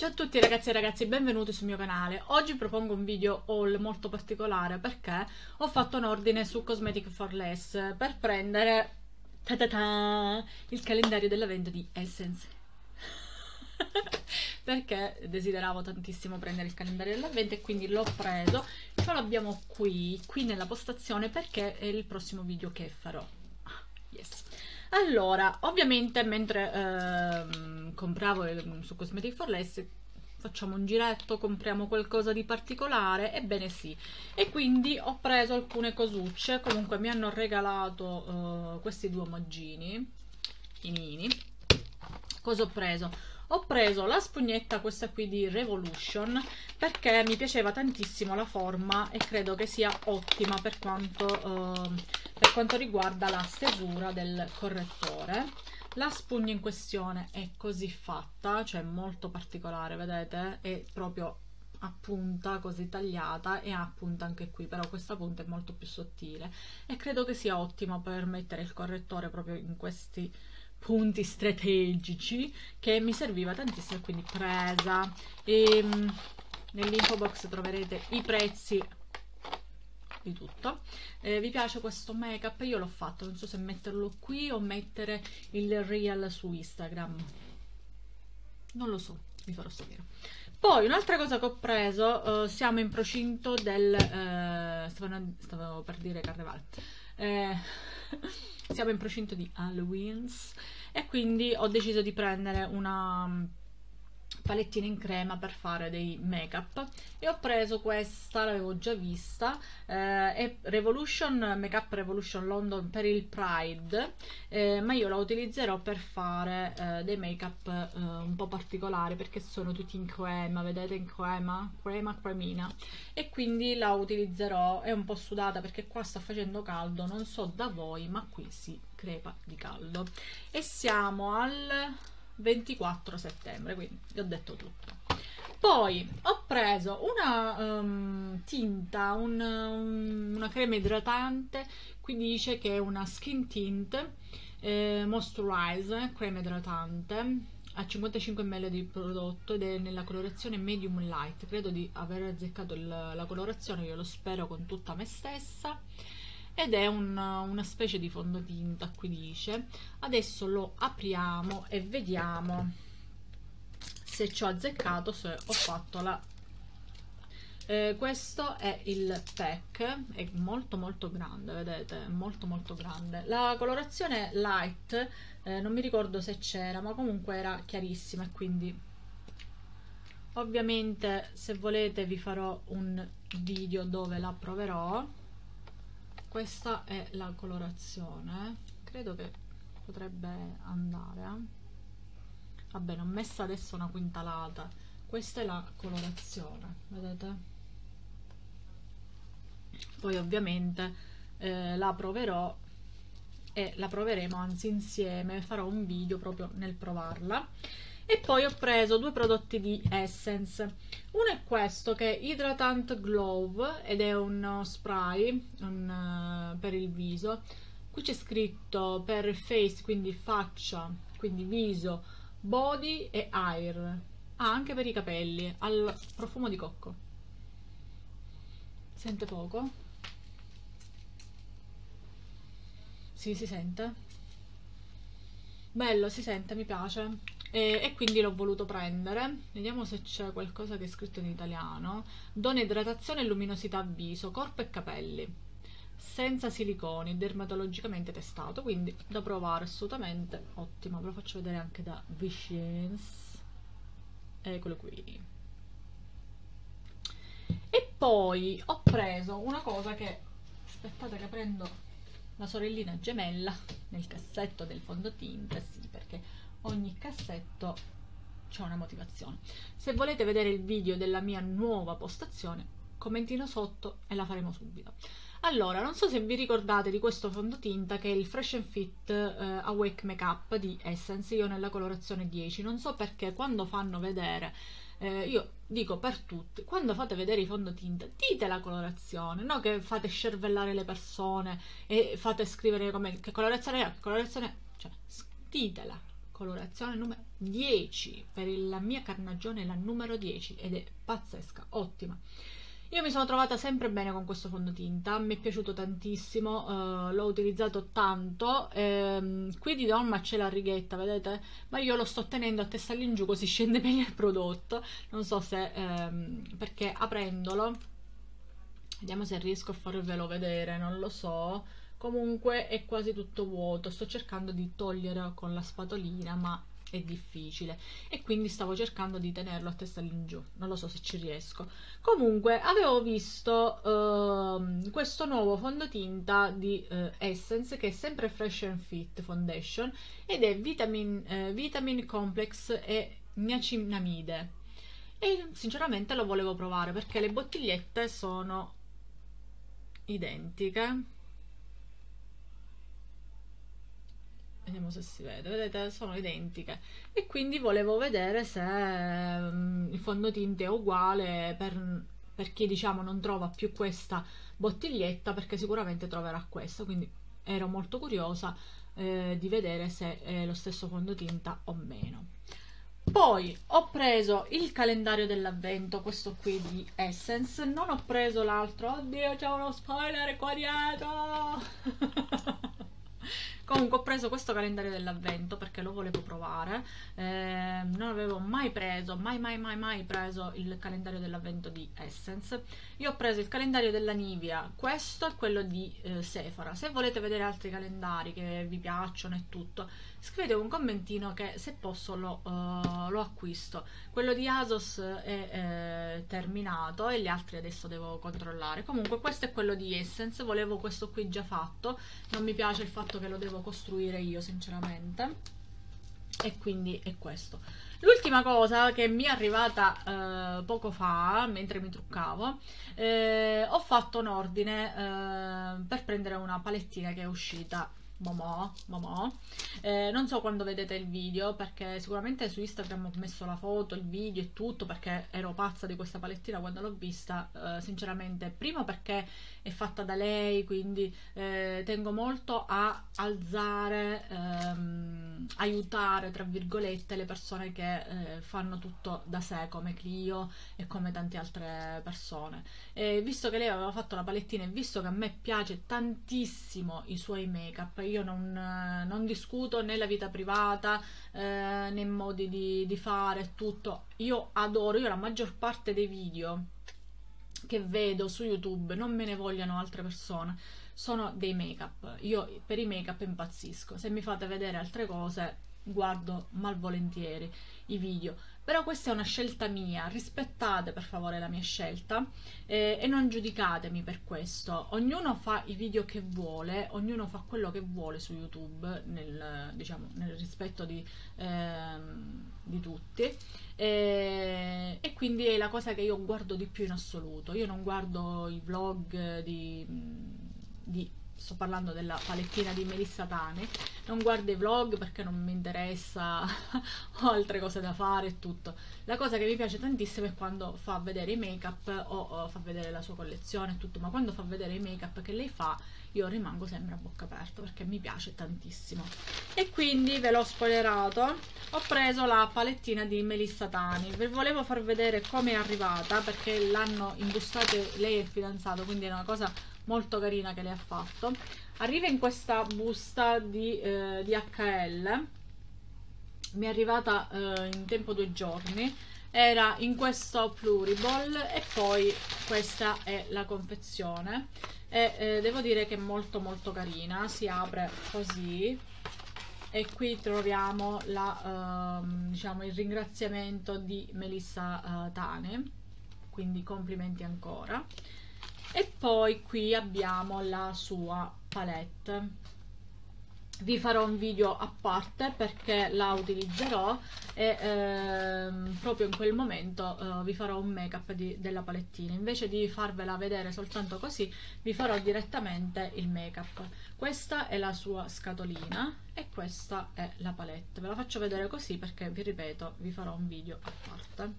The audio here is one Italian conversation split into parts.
Ciao a tutti ragazzi e ragazzi, benvenuti sul mio canale. Oggi propongo un video haul molto particolare perché ho fatto un ordine su Cosmetic for Less per prendere il calendario dell'avvento di Essence. Perché desideravo tantissimo prendere il calendario dell'avvento e quindi l'ho preso. Ce l'abbiamo qui nella postazione perché è il prossimo video che farò. Yes. Allora, ovviamente mentre compravo su Cosmetic for Less facciamo un giretto, compriamo qualcosa di particolare, ebbene sì, e quindi ho preso alcune cosucce. Comunque mi hanno regalato questi due omaggini finini. Cosa ho preso? Ho preso la spugnetta, questa qui di Revolution, perché mi piaceva tantissimo la forma e credo che sia ottima per quanto riguarda la stesura del correttore. La spugna in questione è così fatta, cioè molto particolare, vedete? È proprio a punta, così tagliata, e ha punta anche qui, però questa punta è molto più sottile e credo che sia ottima per mettere il correttore proprio in questi punti strategici che mi serviva tantissimo, quindi presa. E nell'info box troverete i prezzi di tutto. Vi piace questo make up? Io l'ho fatto, non so se metterlo qui o mettere il reel su Instagram, non lo so, vi farò sapere. Poi un'altra cosa che ho preso, siamo in procinto del stavo per dire carnevale, siamo in procinto di Halloween e quindi ho deciso di prendere una palettina in crema per fare dei make up e ho preso questa, l'avevo già vista, è Revolution, Make Up Revolution London per il Pride, ma io la utilizzerò per fare dei make up un po' particolari perché sono tutti in crema, vedete, in cremina, e quindi la utilizzerò. È un po' sudata perché qua sta facendo caldo, non so da voi, ma qui si crepa di caldo e siamo al 24 settembre, quindi vi ho detto tutto. Poi ho preso una tinta, una crema idratante. Qui dice che è una skin tint moisturize, crema idratante a 55 ml di prodotto ed è nella colorazione medium light. Credo di aver azzeccato la colorazione, io lo spero con tutta me stessa, ed è una specie di fondotinta, qui dice. Adesso lo apriamo e vediamo se ci ho azzeccato, se ho fatto la questo è il pack, è molto grande, vedete, molto grande. La colorazione light, non mi ricordo se c'era, ma comunque era chiarissima, e quindi ovviamente se volete vi farò un video dove la proverò. Questa è la colorazione, credo che potrebbe andare, vabbè, non ho messa adesso una quintalata. Questa è la colorazione, vedete? Poi ovviamente la proverò e la proveremo, anzi insieme farò un video proprio nel provarla. E poi ho preso due prodotti di Essence. Uno è questo, che è Hydratant Glow, ed è uno spray per il viso. Qui c'è scritto per face, quindi faccia, quindi viso, body e hair. Ah, anche per i capelli, al profumo di cocco. Sente poco? Sì, si sente? Bello, si sente, mi piace. E quindi l'ho voluto prendere. Vediamo se c'è qualcosa che è scritto in italiano. Dona idratazione e luminosità viso, corpo e capelli, senza siliconi, dermatologicamente testato, quindi da provare assolutamente. Ottimo, ve lo faccio vedere anche da vicino. Eccolo qui. E poi ho preso una cosa che, aspettate che prendo la sorellina gemella nel cassetto del fondotinta, sì, perché ogni cassetto c'è una motivazione. Se volete vedere il video della mia nuova postazione, commentino sotto e la faremo subito. Allora, non so se vi ricordate di questo fondotinta che è il Fresh and Fit Awake Makeup di Essence, io nella colorazione 10. Non so perché quando fanno vedere, io dico per tutti, quando fate vedere i fondotinta dite la colorazione, no che fate scervellare le persone e fate scrivere come che colorazione è, cioè ditela colorazione numero 10 per la mia carnagione, la numero 10, ed è pazzesca, ottima. Io mi sono trovata sempre bene con questo fondotinta, mi è piaciuto tantissimo, l'ho utilizzato tanto, qui di norma c'è la righetta, vedete? Ma io lo sto tenendo a testa all'ingiù così scende bene il prodotto, non so se, perché aprendolo, vediamo se riesco a farvelo vedere, non lo so, comunque è quasi tutto vuoto, sto cercando di togliere con la spatolina ma è difficile e quindi stavo cercando di tenerlo a testa all'ingiù, non lo so se ci riesco. Comunque avevo visto questo nuovo fondotinta di Essence, che è sempre Fresh and Fit Foundation, ed è Vitamin Complex e niacinamide, e sinceramente lo volevo provare perché le bottigliette sono identiche. Vediamo se si vede, vedete, sono identiche, e quindi volevo vedere se il fondotinta è uguale per chi, diciamo, non trova più questa bottiglietta, perché sicuramente troverà questa, quindi ero molto curiosa di vedere se è lo stesso fondotinta o meno. Poi ho preso il calendario dell'avvento, questo qui di Essence, non ho preso l'altro, oddio c'è uno spoiler qua dietro. Comunque ho preso questo calendario dell'avvento perché lo volevo provare, non avevo mai preso, mai preso il calendario dell'avvento di Essence. Io ho preso il calendario della Nivea, questo è quello di Sephora. Se volete vedere altri calendari che vi piacciono e tutto, scrivete un commentino che se posso lo acquisto. Quello di ASOS è terminato e gli altri adesso devo controllare. Comunque questo è quello di Essence, volevo questo qui già fatto, non mi piace il fatto che lo devo costruire io sinceramente, e quindi è questo. L'ultima cosa che mi è arrivata poco fa mentre mi truccavo, ho fatto un ordine per prendere una palettina che è uscita Momo. Non so quando vedete il video, perché sicuramente su Instagram ho messo la foto, il video e tutto, perché ero pazza di questa palettina quando l'ho vista, sinceramente. Primo perché è fatta da lei, quindi tengo molto a alzare, aiutare tra virgolette le persone che fanno tutto da sé, come Clio e come tante altre persone. Visto che lei aveva fatto la palettina e visto che a me piace tantissimo i suoi make-up, io non discuto né la vita privata né modi di fare, tutto. Io adoro, io la maggior parte dei video che vedo su YouTube, non me ne vogliano altre persone, sono dei make-up. Io per i make-up impazzisco. Se mi fate vedere altre cose, guardo malvolentieri i video. Però questa è una scelta mia, rispettate per favore la mia scelta e non giudicatemi per questo. Ognuno fa i video che vuole, ognuno fa quello che vuole su YouTube, diciamo, nel rispetto di tutti, e quindi è la cosa che io guardo di più in assoluto. Io non guardo i vlog sto parlando della palettina di Melissa Tani, non guardo i vlog perché non mi interessa, ho altre cose da fare e tutto. La cosa che mi piace tantissimo è quando fa vedere i make-up o fa vedere la sua collezione e tutto, ma quando fa vedere i make-up che lei fa io rimango sempre a bocca aperta perché mi piace tantissimo. E quindi ve l'ho spoilerato, ho preso la palettina di Melissa Tani, vi volevo far vedere come è arrivata perché l'hanno imbustata lei e il fidanzato, quindi è una cosa molto carina che lei ha fatto. Arriva in questa busta di DHL, mi è arrivata in tempo 2 giorni, era in questo pluriball e poi questa è la confezione e devo dire che è molto molto carina. Si apre così e qui troviamo diciamo il ringraziamento di Melissa Tani, quindi complimenti ancora. E poi qui abbiamo la sua palette. Vi farò un video a parte perché la utilizzerò e proprio in quel momento vi farò un make up della palettina. Invece di farvela vedere soltanto così, vi farò direttamente il make up. Questa è la sua scatolina e questa è la palette. Ve la faccio vedere così perché, vi ripeto, vi farò un video a parte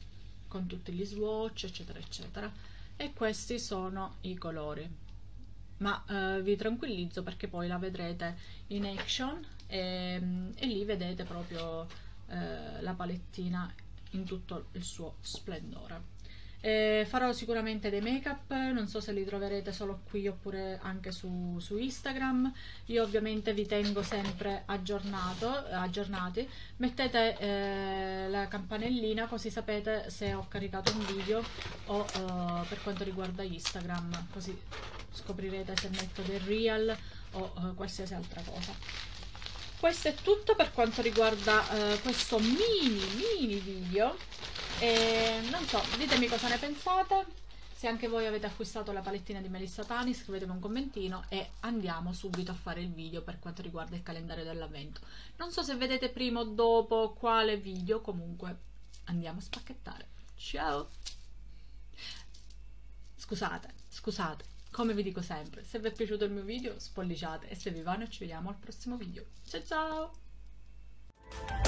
con tutti gli swatch eccetera eccetera. E questi sono i colori. ma vi tranquillizzo perché poi la vedrete in action e lì vedete proprio la palettina in tutto il suo splendore. Farò sicuramente dei make up, non so se li troverete solo qui oppure anche su Instagram. Io ovviamente vi tengo sempre aggiornati. Mettete la campanellina così sapete se ho caricato un video o per quanto riguarda Instagram, così scoprirete se metto del real o qualsiasi altra cosa. Questo è tutto per quanto riguarda questo mini video. Non so, ditemi cosa ne pensate, se anche voi avete acquistato la palettina di Melissa Tani, scrivetemi un commentino e andiamo subito a fare il video per quanto riguarda il calendario dell'avvento. Non so se vedete prima o dopo quale video, comunque andiamo a spacchettare. Ciao! Scusate, come vi dico sempre, se vi è piaciuto il mio video spolliciate e se vi va noi ci vediamo al prossimo video. Ciao ciao!